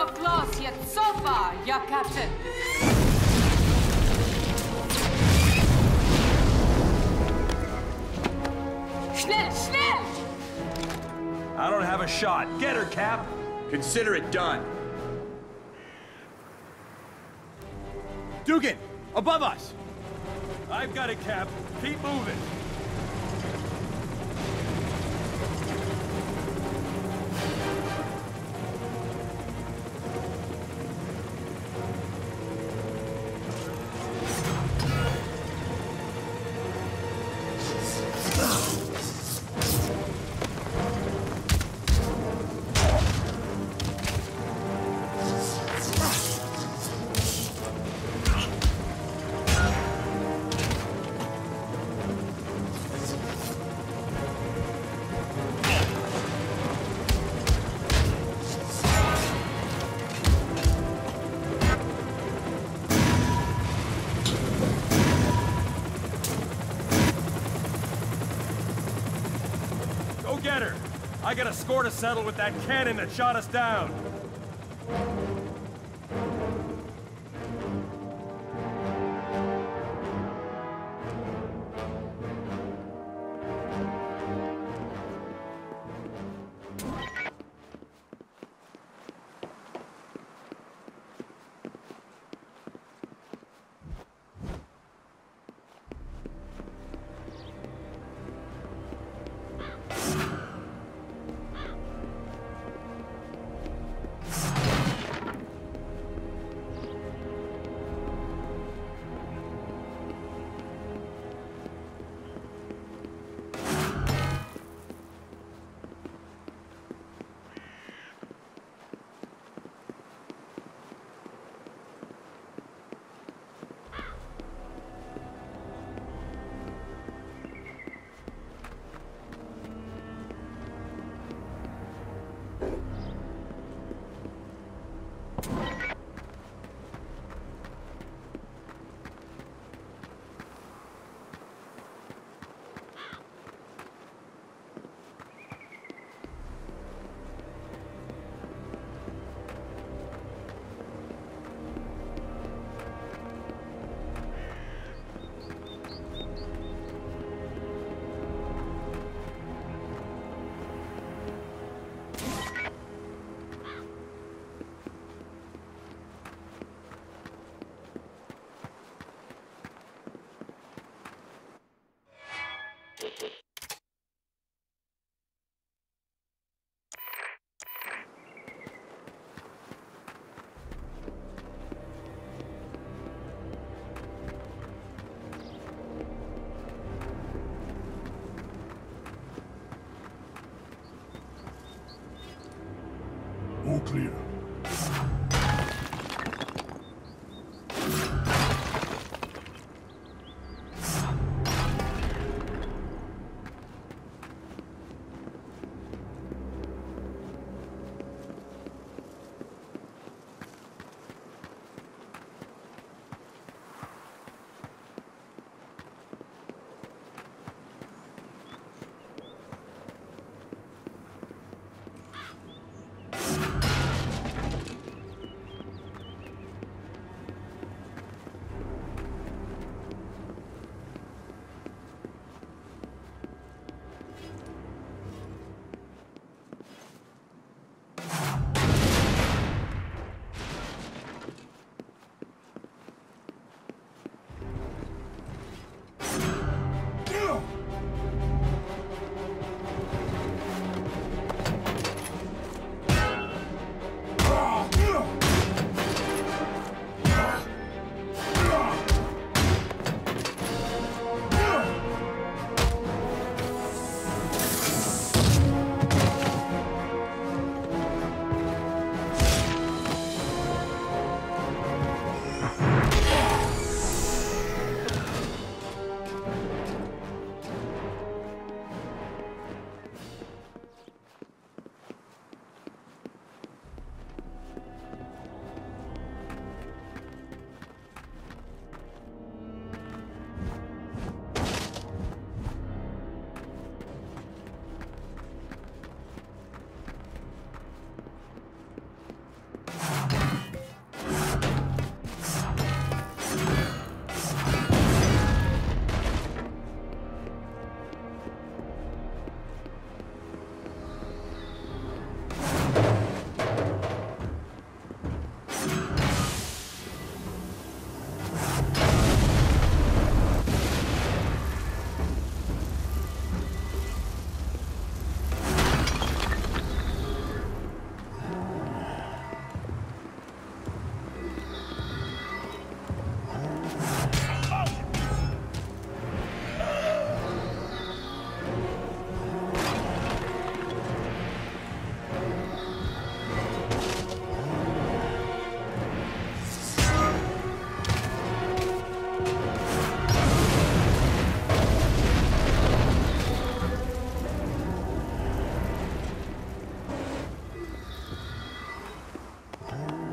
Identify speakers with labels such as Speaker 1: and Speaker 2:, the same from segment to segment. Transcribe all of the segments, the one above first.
Speaker 1: so close, yet so far, your captain. Schnell, schnell!
Speaker 2: I don't have a shot. Get her, Cap!
Speaker 3: Consider it done. Dugan, above us!
Speaker 2: I've got it, Cap. Keep moving. Get her! I got a score to settle with that cannon that shot us down!
Speaker 4: All clear.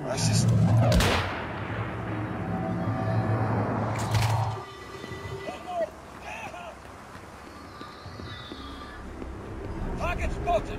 Speaker 4: Assist.
Speaker 2: Target spotted!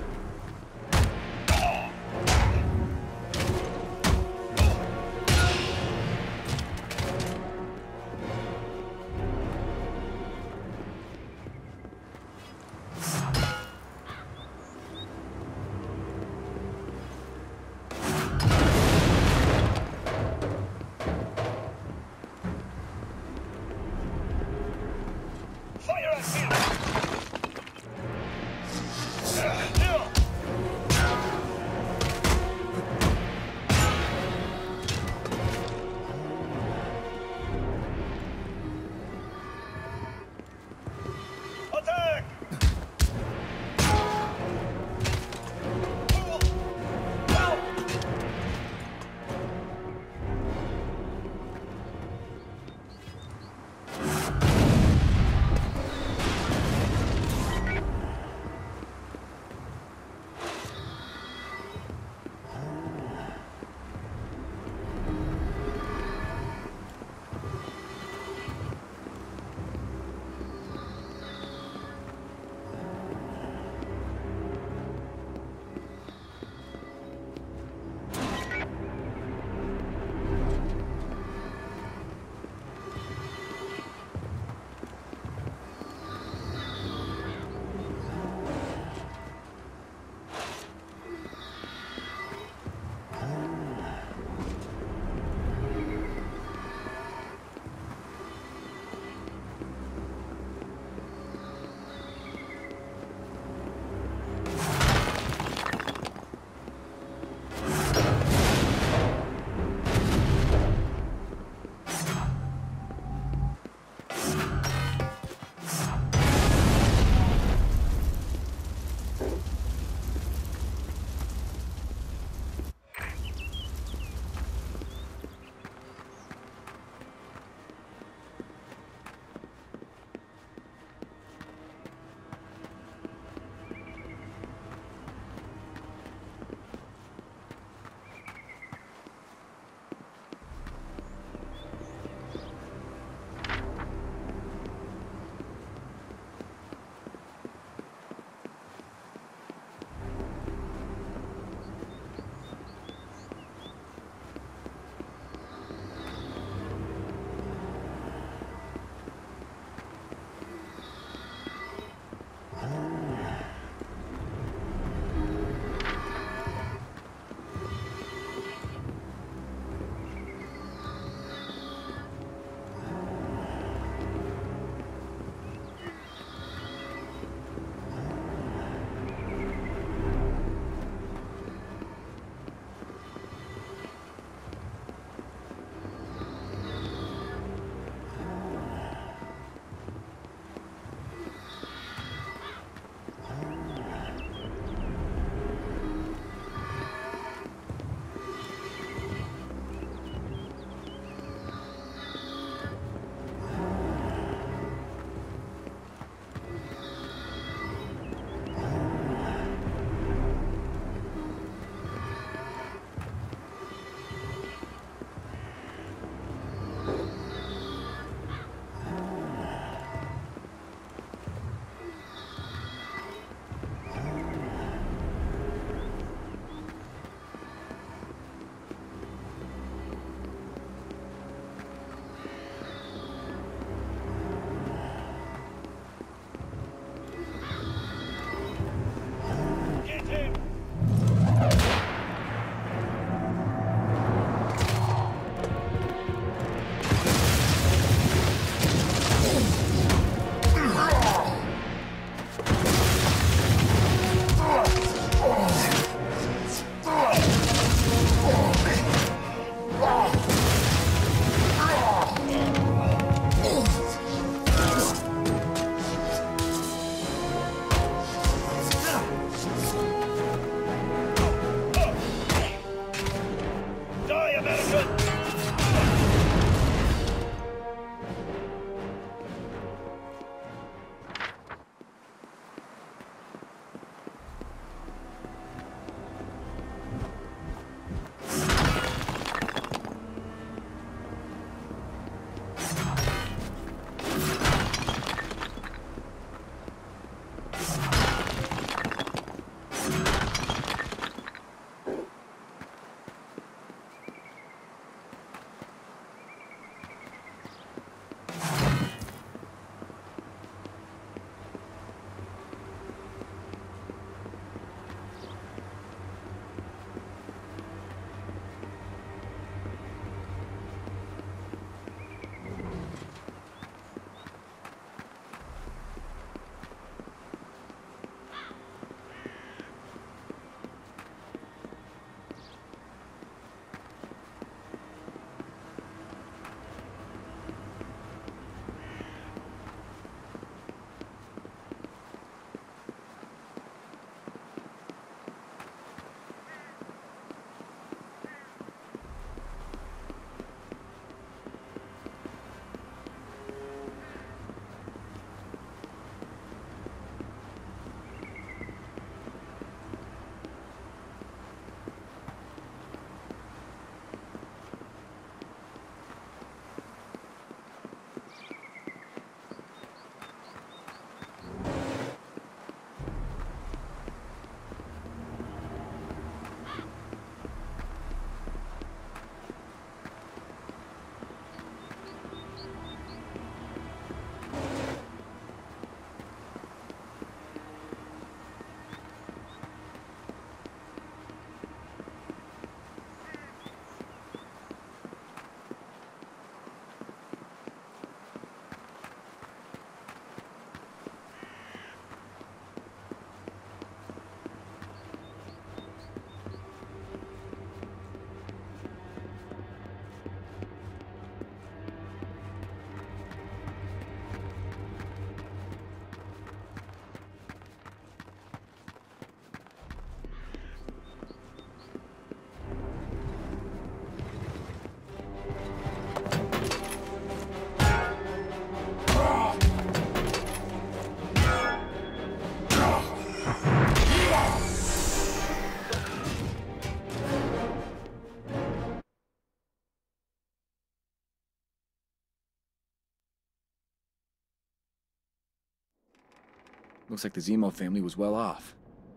Speaker 5: Looks like the Zemo family was well off.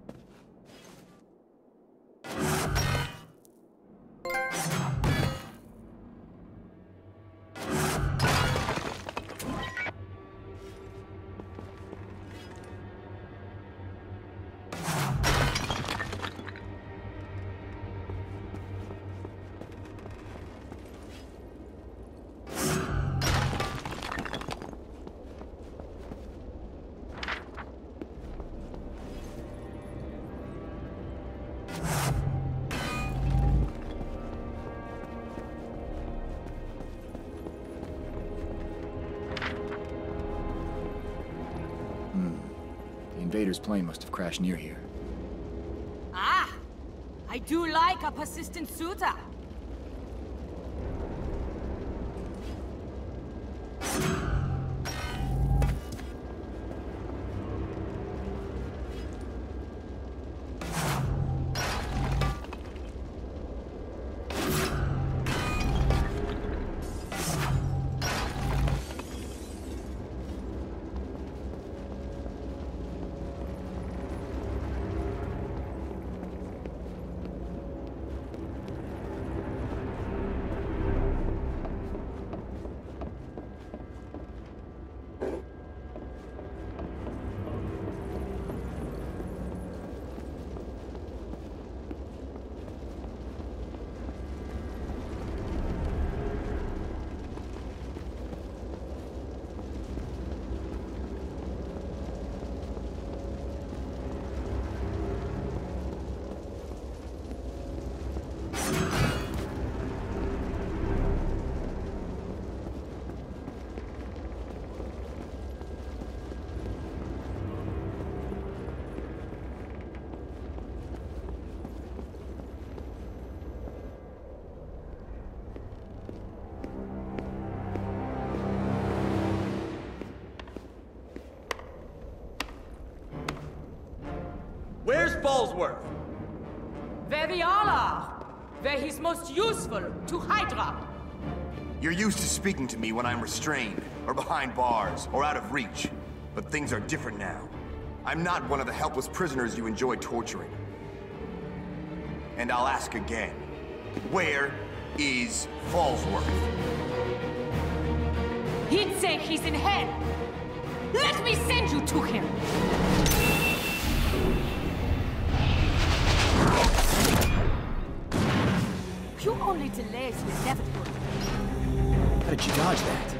Speaker 5: The invader's plane must have crashed near here.
Speaker 1: Ah! I do like a persistent suitor.
Speaker 3: Where's Fallsworth?
Speaker 1: Where we all are. Where he's most useful to Hydra.
Speaker 6: You're used to speaking to me when I'm restrained, or behind bars, or out of reach. But things are different now. I'm not one of the helpless prisoners you enjoy torturing. And I'll ask again. Where is Fallsworth?
Speaker 1: He'd say he's in hell. Let me send you to him. You only delays the inevitable.
Speaker 5: How did you dodge that?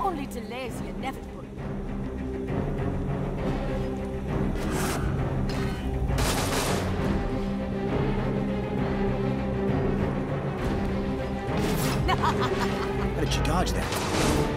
Speaker 1: only delays the inevitable.
Speaker 5: How did you dodge that?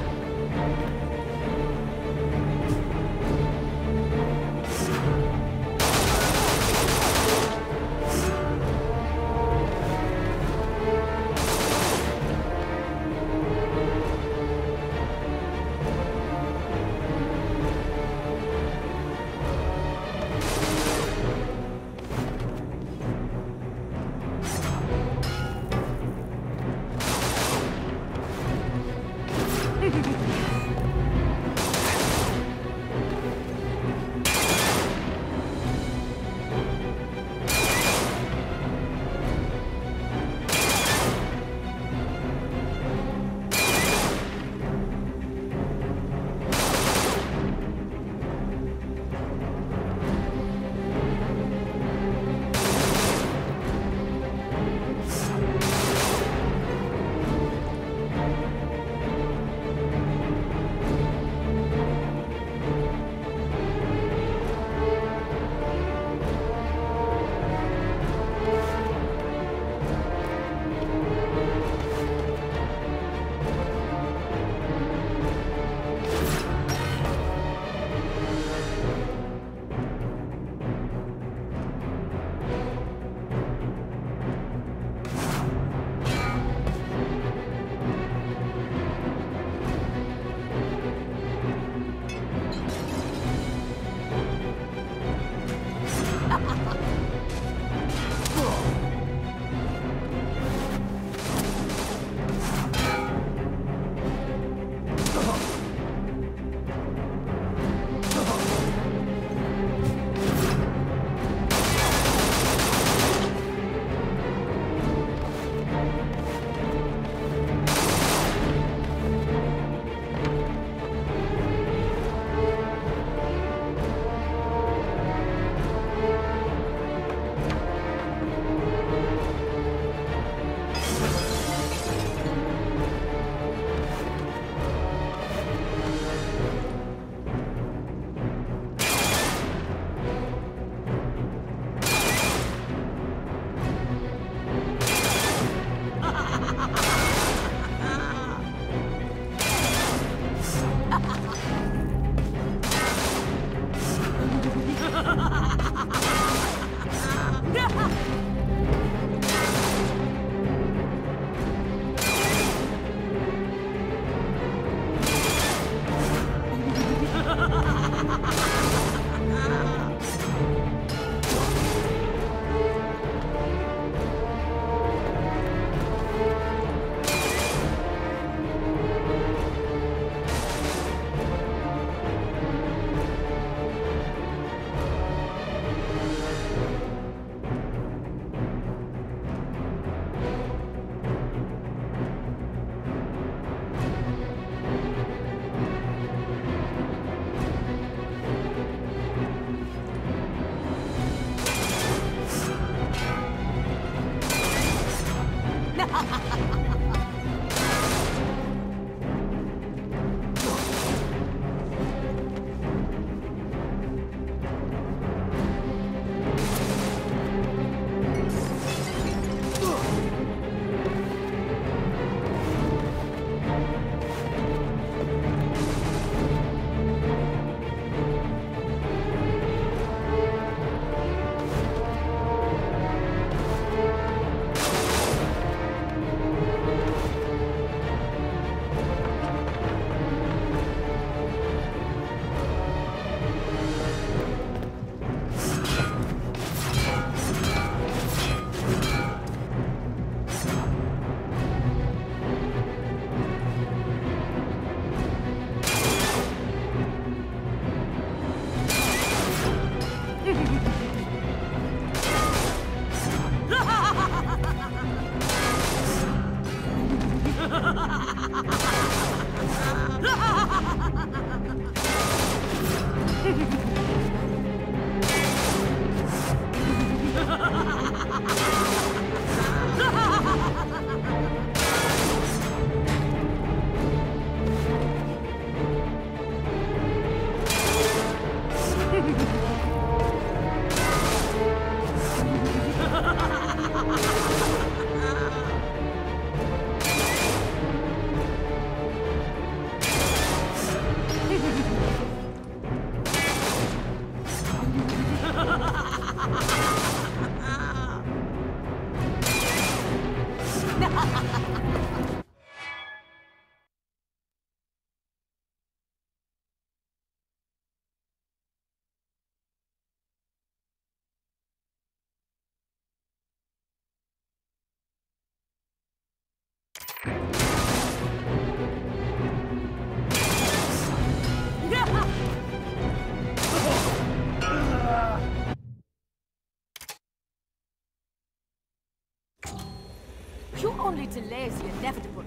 Speaker 1: You only delay the inevitable.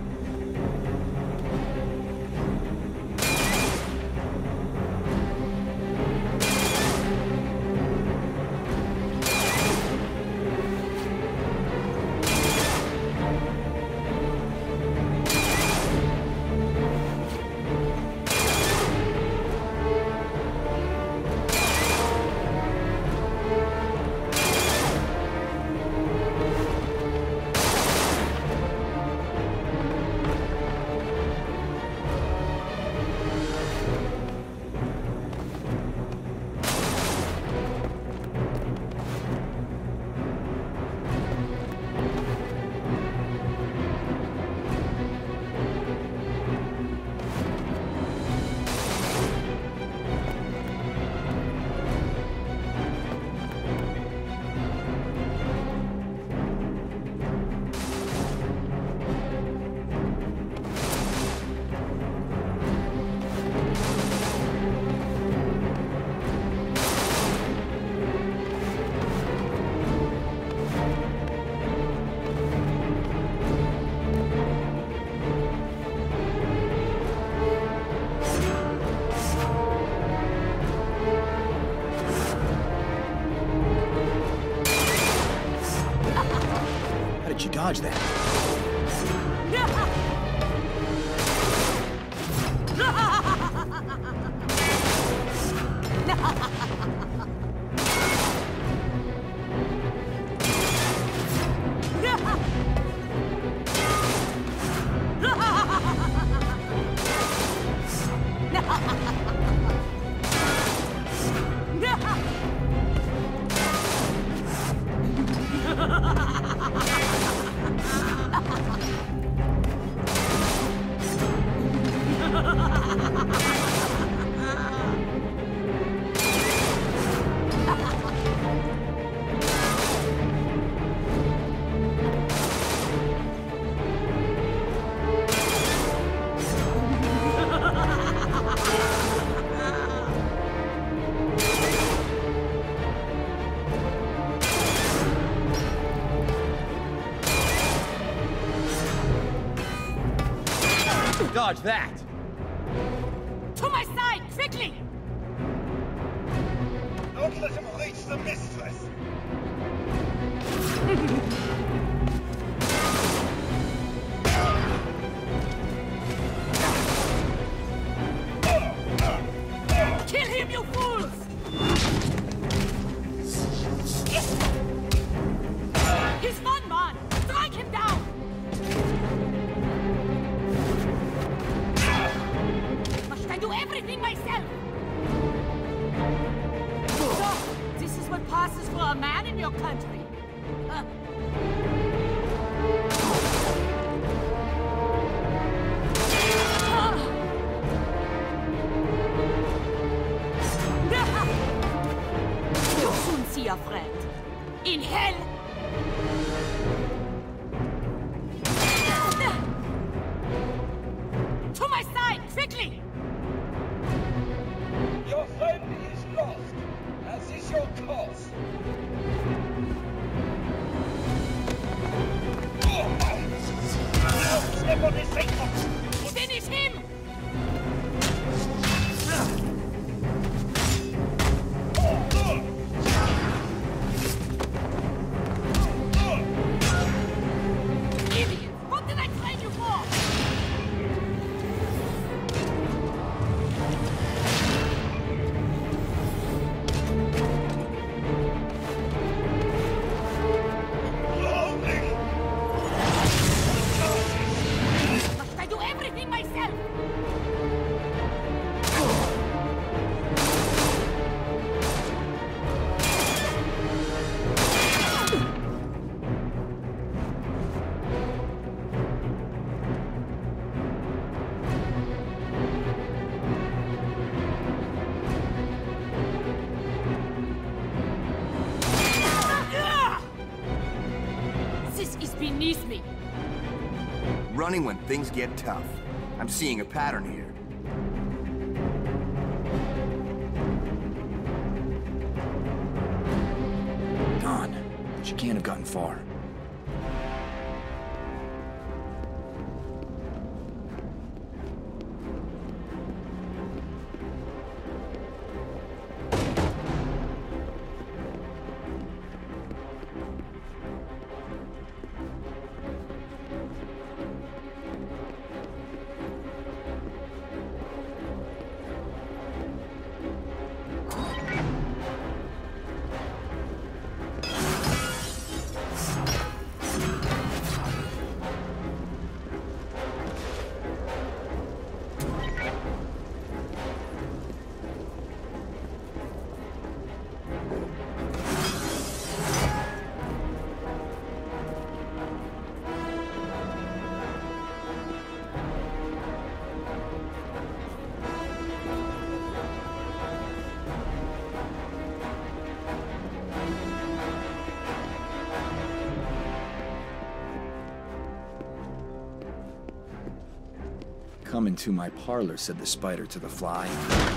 Speaker 5: She dodged that.
Speaker 3: Dodge that!
Speaker 1: To my side, quickly!
Speaker 4: Don't let him reach the mistress!
Speaker 1: Kill him, you fools! He's one man! Strike him down! Must I do everything myself? So, this is what passes for a man in your country? You'll soon see a friend. In hell! To my side, quickly!
Speaker 4: Your friend is lost, as is your cause. Step on his ankle!
Speaker 1: Finish him! Idiot! What did I train you for? Must I do everything myself? This is beneath me.
Speaker 6: Running when things get tough. I'm seeing a pattern here.
Speaker 5: Gone. She can't have gotten far. Come into my parlor, said the spider to the fly.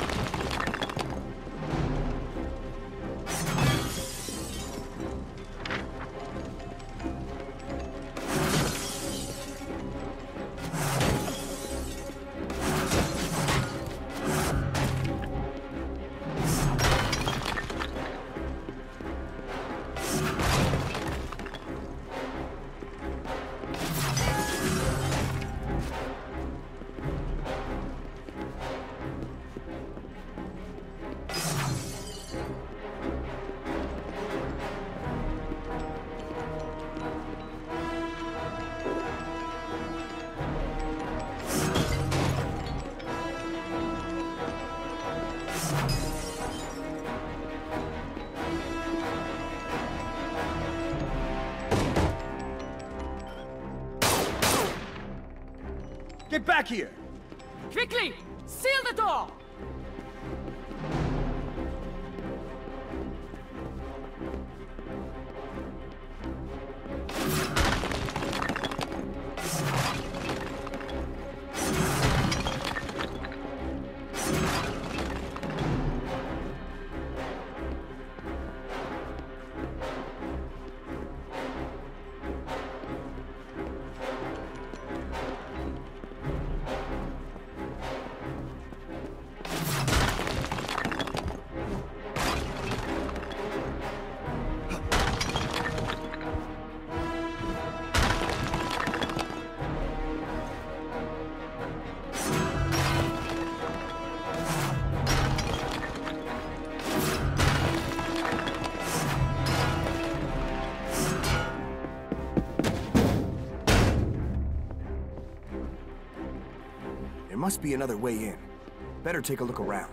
Speaker 3: Get back here!
Speaker 1: Quickly! Seal the door!
Speaker 6: There must be another way in. Better take a look around.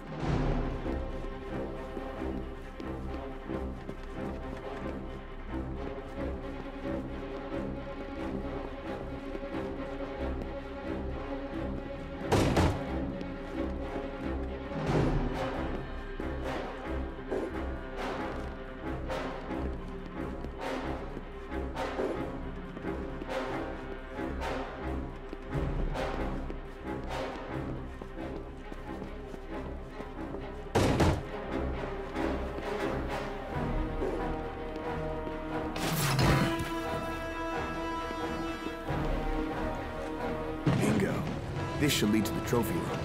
Speaker 6: Bingo. This should lead to the trophy room.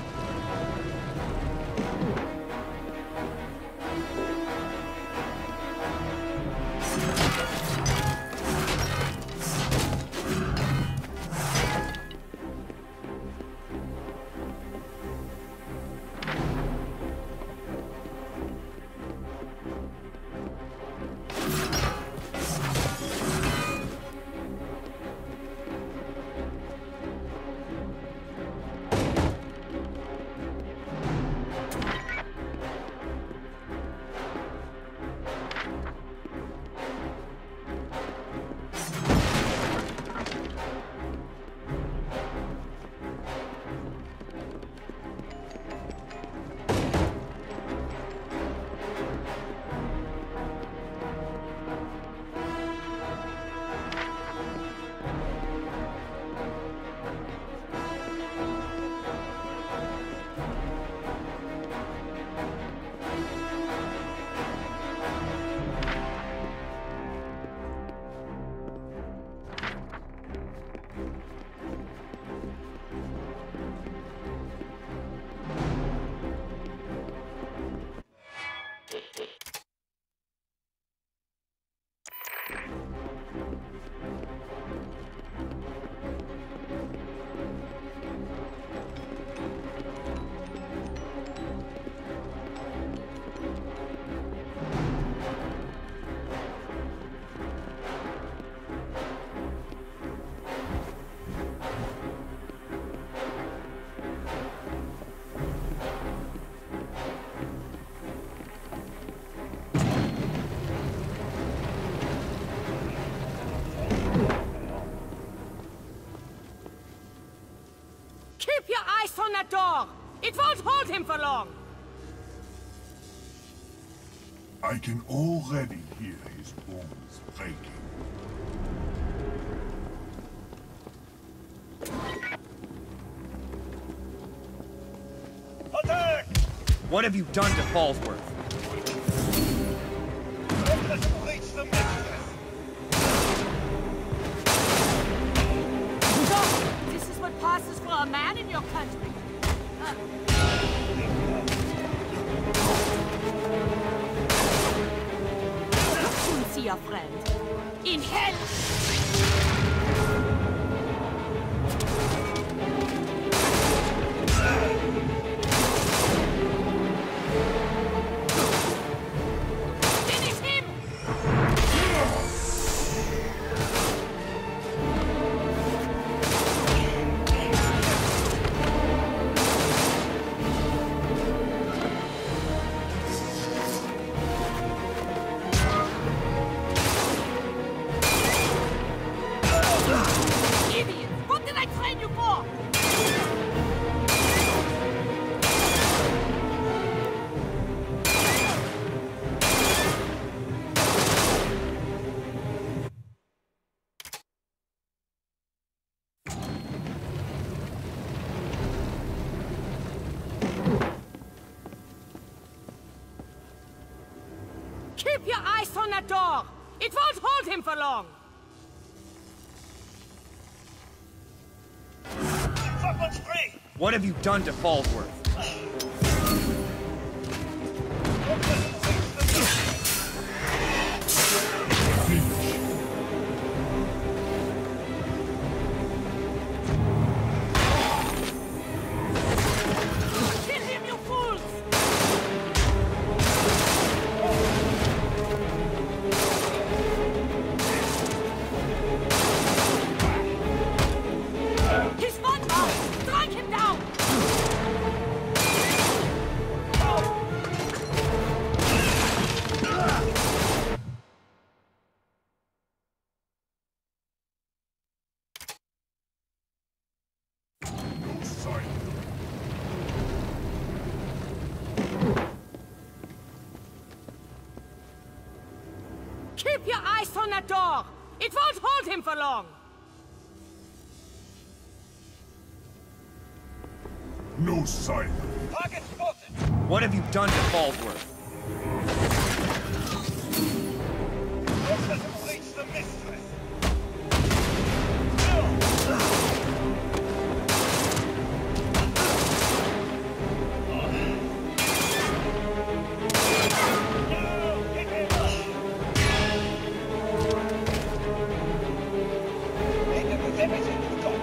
Speaker 1: Keep your eyes on that door! It won't hold him for long!
Speaker 7: I can already hear his bones breaking.
Speaker 3: What have you done to Fallsworth?
Speaker 4: Let us reach the mistress.
Speaker 1: So, this is what passes for a man in your country. You'll soon see your friend. In hell! Keep your eyes on that door! It won't hold him for long!
Speaker 4: Someone's free!
Speaker 3: What have you done to Fallsworth?
Speaker 4: Let us reach the mistress.
Speaker 1: Kill him, you fools! He's not out! Strike him down!
Speaker 7: No sign.
Speaker 1: Keep your eyes on that door! It won't hold him for long!
Speaker 7: No sign.
Speaker 4: Target spotted!
Speaker 3: What have you done to Fallsworth?
Speaker 4: Let us reach the mistress. Make it with everything you've got.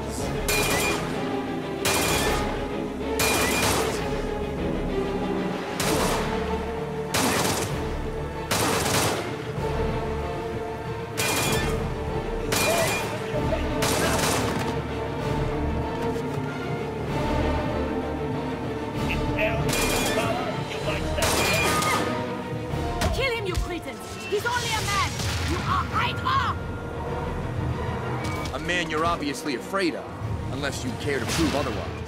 Speaker 1: Kill him, you cretins! He's only a man! You are Hydra!
Speaker 3: A man you're obviously afraid of, unless you care to prove otherwise.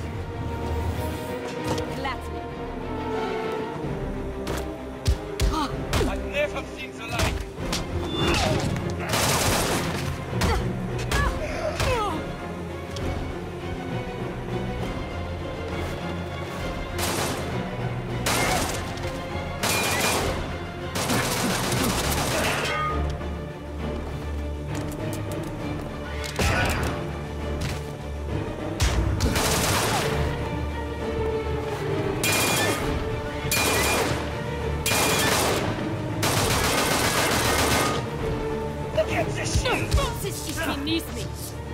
Speaker 1: Gladly.
Speaker 4: I've never seen the like. Look at this shit!
Speaker 1: Das ist beneath me!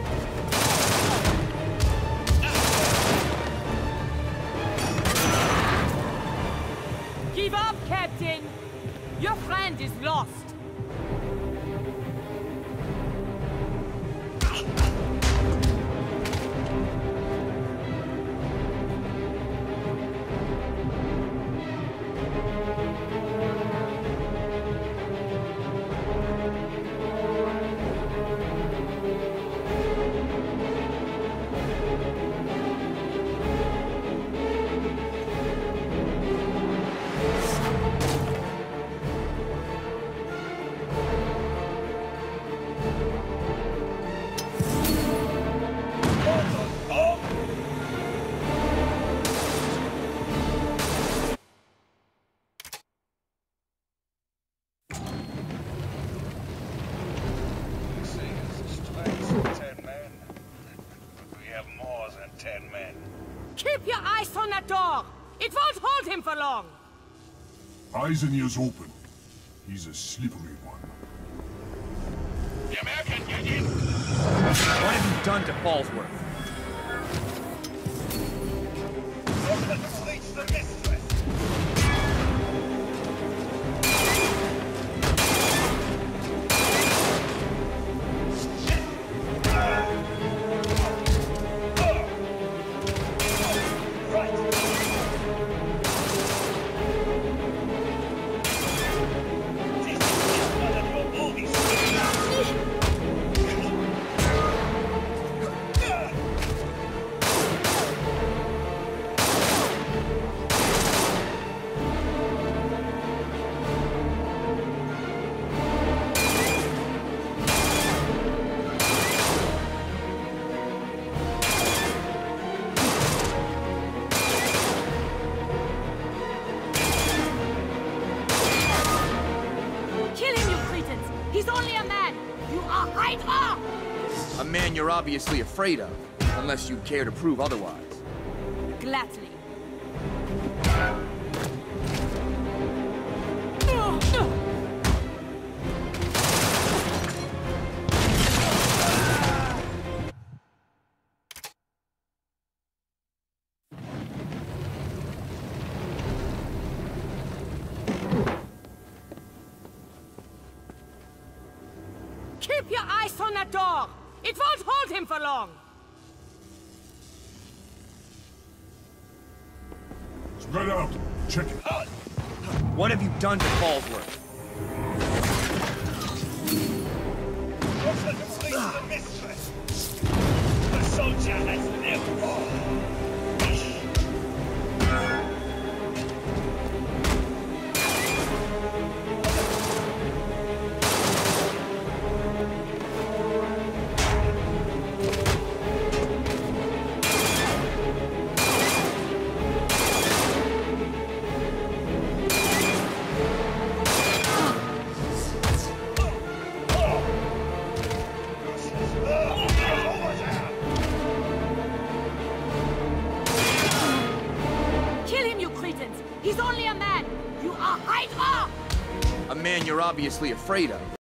Speaker 1: Give up, Captain! Your friend is lost! hold him for long!
Speaker 7: Eyes and ears open. He's a slippery one.
Speaker 4: The American, get in!
Speaker 3: What have you done to Fallsworth?
Speaker 4: Reach the mistress!
Speaker 1: He's only a man! You are Hydra!
Speaker 3: A man you're obviously afraid of, unless you care to prove otherwise.
Speaker 1: Gladly. Keep your eyes on that door! It won't hold him for long!
Speaker 7: Spread out. Check it.
Speaker 3: What have you done to Fallsworth?
Speaker 4: Reach the mistress! The soldier has lived!
Speaker 1: He's only a man! You are Hydra!
Speaker 3: A man you're obviously afraid of,